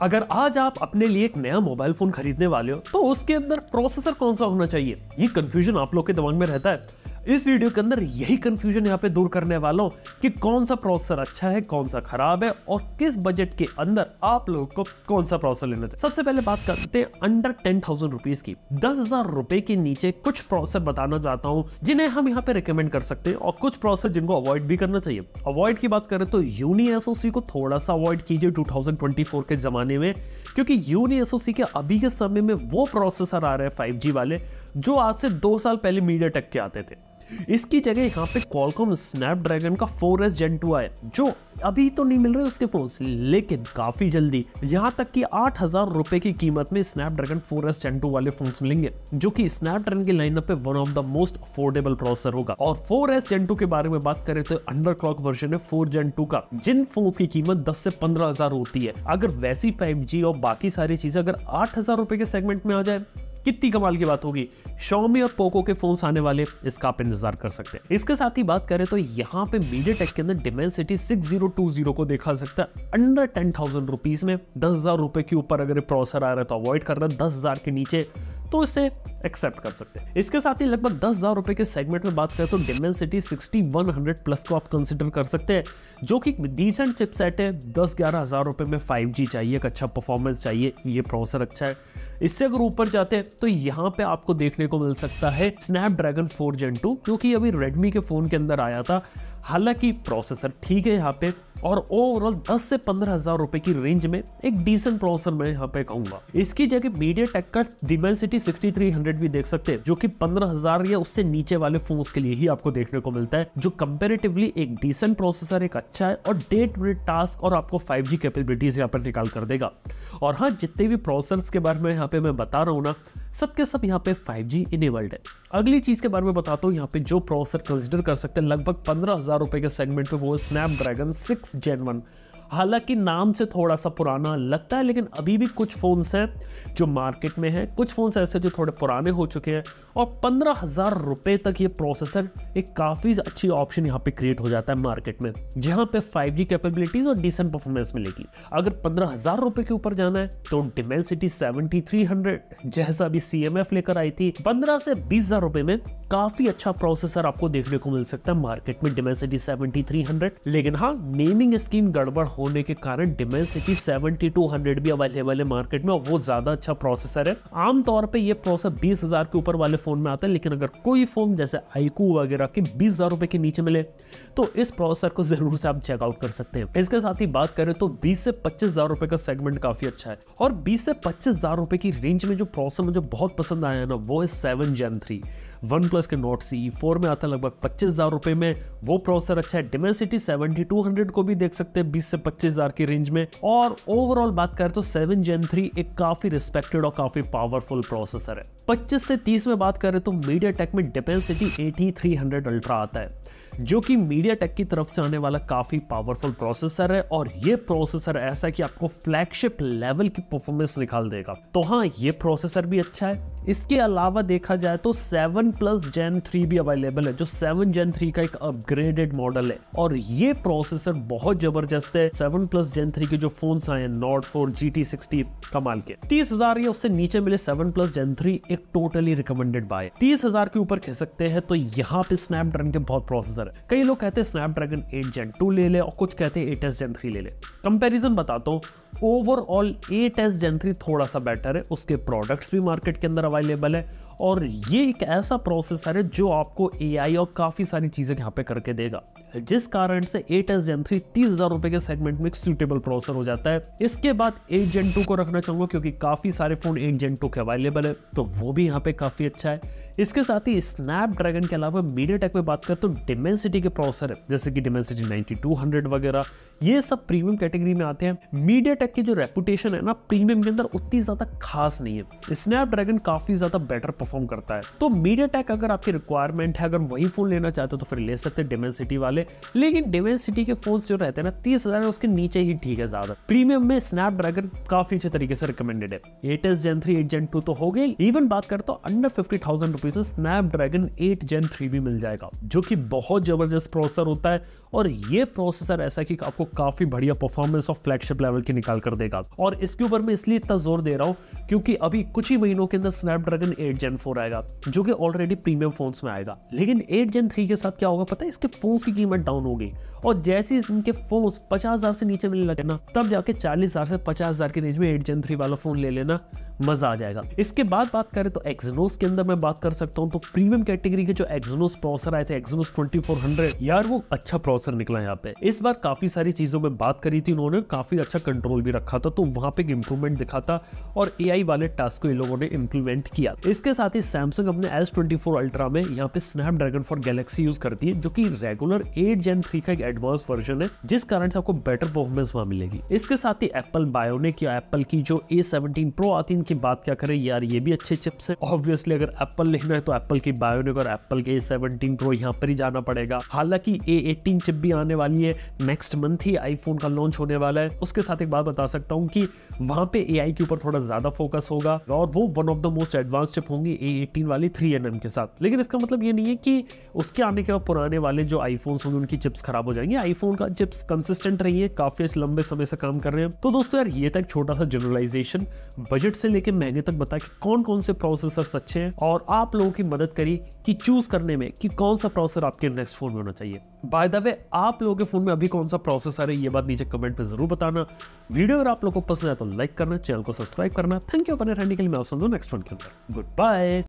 अगर आज आप अपने लिए एक नया मोबाइल फोन खरीदने वाले हो तो उसके अंदर प्रोसेसर कौन सा होना चाहिए, ये कंफ्यूजन आप लोग के दिमाग में रहता है। इस वीडियो के अंदर यही कंफ्यूजन यहाँ पे दूर करने वाला हूँ कि कौन सा प्रोसेसर अच्छा है, कौन सा खराब है और किस बजट के अंदर आप लोगों को कौन सा प्रोसेसर लेना चाहिए। सबसे पहले बात करते हैं अंडर 10,000 रुपीज की। 10,000 रुपए के नीचे कुछ प्रोसेसर बताना चाहता हूँ जिन्हें हम यहाँ पे रिकमेंड कर सकते हैं और कुछ प्रोसेसर जिनको अवॉइड भी करना चाहिए। अवॉइड की बात करें तो यूनी एसओसी को थोड़ा सा अवॉइड कीजिए 2024 के जमाने में, क्योंकि यूनी एसओसी के अभी के समय में वो प्रोसेसर आ रहे हैं 5G वाले जो आज से 2 साल पहले मीडियाटेक के आते थे। इसकी जगह यहाँ पे क्वालकॉम स्नैपड्रैगन का 4S Gen 2 आए जो अभी तो नहीं मिल रहे उसके फोन्स, लेकिन काफी जल्दी, यहाँ तक कि 8,000 रुपए की कीमत में स्नैपड्रैगन 4S Gen 2 वाले फोन्स मिलेंगे जो कि स्नैपड्रैगन की लाइनअप पे one of the most affordable processor होगा। और 4S Gen 2 के बारे में बात करें तो अंडर क्लॉक वर्जन है 4 Gen 2 का, जिन फोन्स की कीमत 10 से 15,000 होती है। अगर वैसी 5G और बाकी सारी चीजें अगर 8,000 रुपए के सेगमेंट में आ जाए, कितनी कमाल की बात होगी। Xiaomi और पोको के फोन्स आने वाले, इसका आप इंतजार कर सकते हैं। इसके साथ ही बात करें तो यहाँ पे मीडियाटेक के अंदर डिमेंसिटी 6020 को देखा सकता है अंडर 10,000 रुपीज में। 10,000 रुपए के ऊपर अगर प्रोसेसर आ रहा है तो अवॉइड करना, 10,000 के नीचे तो इसे एक्सेप्ट कर सकते हैं। इसके साथ ही लगभग 10,000 रुपए के सेगमेंट में बात करें तो डिमेंसिटी 6100 प्लस को आप कंसिडर कर सकते हैं, जो कि डिसेंट चिपसेट है। 10-11 हजार रुपए में 5G चाहिए, एक अच्छा परफॉर्मेंस चाहिए, ये प्रोसेसर अच्छा है। इससे अगर ऊपर जाते हैं तो यहाँ पे आपको देखने को मिल सकता है स्नैपड्रैगन 4 Gen 2 जो कि अभी रेडमी के फोन के अंदर आया था। हालांकि प्रोसेसर ठीक है यहाँ पे, और ओवरऑल 10 से 15,000 रुपए की रेंज में एक डिसेंट प्रोसेसर मैं यहाँ पे कहूंगा। इसकी जगह मीडियाटेक का डिमेंसिटी 6300 भी देख सकते हैं, जो कि 15,000 या उससे नीचे वाले फोन्स के लिए ही आपको देखने को मिलता है, जो कंपैरेटिवली एक डिसेंट प्रोसेसर, एक अच्छा है और डे टू डे टास्क और आपको 5G कैपेबिलिटीज यहाँ पर निकाल कर देगा। और हाँ, जितने भी प्रोसेसर्स के बारे में यहाँ पे मैं बता रहा हूँ ना, सबके सब यहाँ पे 5G इनेबल्ड है। अगली चीज के बारे में बताता हूँ, यहाँ पे जो प्रोसेसर कंसिडर कर सकते हैं लगभग 15,000 रुपए के सेगमेंट पे, वो स्नैपड्रैगन 6 Gen 1। हालांकि नाम से थोड़ा सा पुराना लगता है, लेकिन अभी भी कुछ फोन्स हैं जो मार्केट में हैं, कुछ फोन्स ऐसे जो थोड़े पुराने हो चुके हैं, और 15,000 रुपए तक ये प्रोसेसर एक काफी अच्छी ऑप्शन यहाँ पे क्रिएट हो जाता है मार्केट में, जहां पे 5G कैपेबिलिटीज और डिसेंट परफॉर्मेंस मिलेगी। अगर 15,000 रुपए के ऊपर जाना है तो डिमेंसिटी 7300 जैसा अभी CMF लेकर आई थी, 15 से 20,000 रुपए में काफी अच्छा प्रोसेसर आपको देखने को मिल सकता है मार्केट में, डिमेंसिटी 7300। लेकिन हाँ, नेमिंग स्कीम गड़बड़ होने के कारण डिमेंसिटी 7200 भी अवेलेबल है मार्केट में, और वो ज्यादा अच्छा प्रोसेसर है। आमतौर पे ये प्रोसेसर 20,000 के ऊपर वाले फोन में आता है, लेकिन अगर कोई फोन जैसे iQOO वगैरह के 20,000 रुपए के नीचे मिले तो इस प्रोसेसर को जरूर से आप चेकआउट कर सकते हैं। इसके साथ ही बात करें तो 20 से 25,000 रुपए का सेगमेंट काफी अच्छा है, और 20 से 25,000 रुपए की रेंज में जो प्रोसेसर मुझे बहुत पसंद आया ना, वो है 7 Gen 3 OnePlus के Nord CE4 में आता है लगभग 25,000 रुपए में। वो प्रोसेसर अच्छा है, डिमेंसिटी 7200 को भी देख सकते हैं 20 से 25,000 की रेंज में। और ओवरऑल बात करें तो 7 Gen 3 एक काफी रिस्पेक्टेड और काफी पावरफुल प्रोसेसर है। 25 से 30 में बात करें तो मीडियाटेक में डिमेंसिटी 8300 अल्ट्रा आता है, जो कि मीडियाटेक की तरफ से आने वाला काफी पावरफुल प्रोसेसर है, और ये प्रोसेसर ऐसा है कि आपको फ्लैगशिप लेवल की परफॉर्मेंस निकाल देगा। तो हाँ, ये प्रोसेसर भी अच्छा है। इसके अलावा देखा जाए तो 7+ Gen 3 भी अवेलेबल है, जो 7 Gen 3 का एक अपग्रेडेड मॉडल है, और ये प्रोसेसर बहुत जबरदस्त है। 7+ Gen 3 के जो फोन्स आए हैं Nord 4 GT60 कमाल के। 30,000 या उससे नीचे मिले 7+ Gen 3 एक टोटली रिकमेंडेड बाय। 30,000 के ऊपर खिसकते हैं तो यहाँ पे स्नैपड्रैगन के बहुत प्रोसेसर है। कई लोग कहते हैं स्नैपड्रैगन 8 Gen 2 ले ले, और कुछ कहते हैं 8S Gen 3 ले ले। कंपैरिजन बताता हूँ, ओवरऑल 8S Gen 3 थोड़ा सा बेटर है, उसके प्रोडक्ट्स भी मार्केट के अंदर अवेलेबल है, और ये एक ऐसा प्रोसेसर है जो आपको AI और काफी सारी चीजें यहाँ पे करके देगा, जिस कारण से 8S Gen 3 30,000 रुपए के सेगमेंट में एक सूटेबल प्रोसेसर हो जाता है। इसके बाद 8 Gen 2 को रखना चाहूंगा, क्योंकि काफी सारे फोन 8 Gen 2 के अवेलेबल है, तो वो भी यहाँ पे काफी अच्छा है। इसके साथ ही स्नैपड्रैगन के अलावा मीडियाटेक में बात करें तो डिमेंसिटी के प्रोसेसर है, जैसे कि डिमेंसिटी 9200 वगैरह, ये सब प्रीमियम कैटेगरी में आते हैं। मीडियाटेक की जो रेपुटेशन है ना प्रीमियम के अंदर, उतनी ज्यादा खास नहीं है। स्नैपड्रैगन काफी ज्यादा बेटर परफॉर्म करता है। तो मीडियाटेक अगर आपकी रिक्वायरमेंट है, अगर वही फोन लेना चाहते हो तो फिर ले सकते हैं डिमेंसिटी वाले, लेकिन डिमेंसिटी के फोन्स जो रहते हैं ना 30,000 उसके नीचे ही ठीक है। ज्यादा प्रीमियम में स्नैपड्रैगन काफी अच्छे तरीके से रिकमेंडेड है। 8S Gen 3 8 Gen 2 तो हो गए, इवन बात करें तो अंडर 50,000 रुपीज में स्नैपड्रैगन 8 Gen 3 भी मिल जाएगा, जो कि बहुत जबरदस्त प्रोसेसर होता है, और ये प्रोसेसर ऐसा कि आपको काफी बढ़िया परफॉर्मेंस और फ्लैगशिप लेवल की निकाल निकाल कर देगा। और इसके ऊपर मैं इसलिए इतना जोर दे रहा हूँ क्योंकि अभी कुछ ही महीनों के अंदर स्नैपड्रैगन 8 Gen 4 आएगा, जो कि ऑलरेडी प्रीमियम फोन्स में आएगा। लेकिन 8 Gen 3 के साथ क्या होगा पता है, इसके फोन्स की कीमत डाउन होगी, और जैसे इनके फोन्स 50,000 से नीचे मिलने लगे ना, तब जाके 40,000 से 50,000 के रेंज में 8 Gen 3 वाला फोन ले लेना, मजा आ जाएगा। इसके बाद बात करें तो एक्सिनोस के अंदर मैं बात कर सकता हूं, तो प्रीमियम कैटेगरी के जो एक्सिनोस प्रोसेसर आए थे, एक्सिनोस 2400, यार वो अच्छा प्रोसेसर निकला यहाँ पे। इस बार काफी सारी चीजों में बात करी थी उन्होंने, काफी अच्छा कंट्रोल भी रखा था, तो वहां पे इंप्रूवमेंट दिखा था, और AI वाले टास्क को इन लोगों ने इंप्लीमेंट किया। इसके साथ ही सैमसंग अपने S24 अल्ट्रा में यहाँ पे स्नैपड्रैगन फॉर गैलेक्सी यूज करती है, जो कि रेगुलर 8 Gen 3 का एक एडवांस वर्जन है, जिस कारण से आपको बेटर परफॉर्मेंस वहां मिलेगी। इसके साथ ही एप्पल बायोनिक या एप्पल की जो A17 Pro आती है, इनकी बात क्या करें यार, ये भी अच्छे चिप्स है। ऑब्वियसली अगर एप्पल लेना है तो एप्पल की बायोनिक और एप्पल के A17 Pro यहाँ पर ही जाना पड़ेगा। हालांकि A18 चिप भी आने वाली है, नेक्स्ट मंथ ही आईफोन का लॉन्च होने वाला है। उसके साथ एक बात बता सकता हूँ कि वहां पे AI के ऊपर थोड़ा ज्यादा फोकस होगा, और वो one of the most advance chip होंगी A18 वाली 3nm के साथ। लेकिन इसका मतलब ये नहीं है कि उसके आने के बाद पुराने वाले जो आईफोन्स होंगे उनकी चिप्स खराब हो जाएंगे। आईफोन का चिप्स कंसिस्टेंट रही है, काफी लंबे समय से काम कर रहे हैं। तो दोस्तों यार, ये था एक छोटा सा जनरलाइजेशन, बजट से लेके महंगे तक बता कि कौन कौन से प्रोसेसर अच्छे हैं, और आप लोगों की मदद करी कि चूज करने में कि कौन सा प्रोसेसर आपके नेक्स्ट फोन में होना चाहिए। बाय द वे, आप लोगों के फोन में अभी कौन सा प्रोसेसर है, ये बात नीचे कमेंट पे जरूर बताना। वीडियो अगर आप लोगों को पसंद आए तो लाइक करना, चैनल को सब्सक्राइब करना। थैंक यू अपने रहने के लिए। मैं आपसे नेक्स्ट वन के अंदर। Good bye.